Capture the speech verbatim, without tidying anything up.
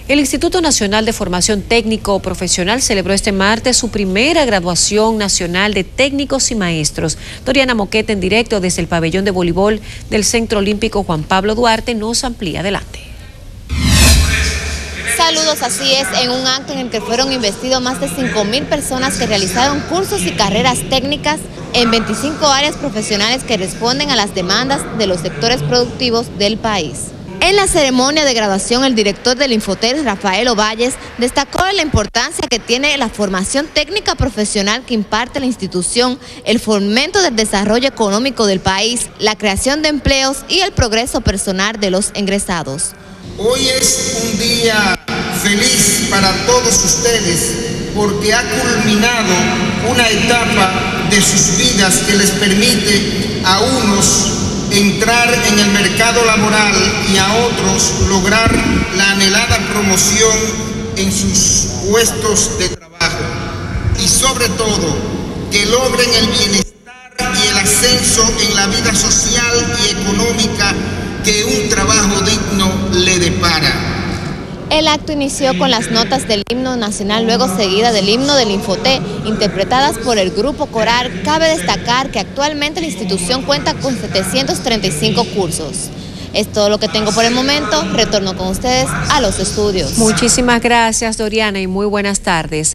El Instituto Nacional de Formación Técnico Profesional celebró este martes su primera graduación nacional de técnicos y maestros. Doriana Moquete, en directo desde el pabellón de voleibol del Centro Olímpico Juan Pablo Duarte, nos amplía. Adelante. Saludos, así es, en un acto en el que fueron investidos más de cinco mil personas que realizaron cursos y carreras técnicas en veinticinco áreas profesionales que responden a las demandas de los sectores productivos del país. En la ceremonia de graduación, el director del Infotel, Rafael Ovalles, destacó la importancia que tiene la formación técnica profesional que imparte la institución, el fomento del desarrollo económico del país, la creación de empleos y el progreso personal de los egresados. Hoy es un día feliz para todos ustedes porque ha culminado una etapa de sus vidas que les permite a unos entrar en el mercado laboral y a otros lograr la anhelada promoción en sus puestos de trabajo y sobre todo que logren el bienestar y el ascenso en la vida social y económica que un trabajo digno le depara. El acto inició con las notas del himno nacional, luego seguida del himno del Infotel, interpretadas por el grupo coral. Cabe destacar que actualmente la institución cuenta con setecientos treinta y cinco cursos. Es todo lo que tengo por el momento. Retorno con ustedes a los estudios. Muchísimas gracias, Doriana, y muy buenas tardes.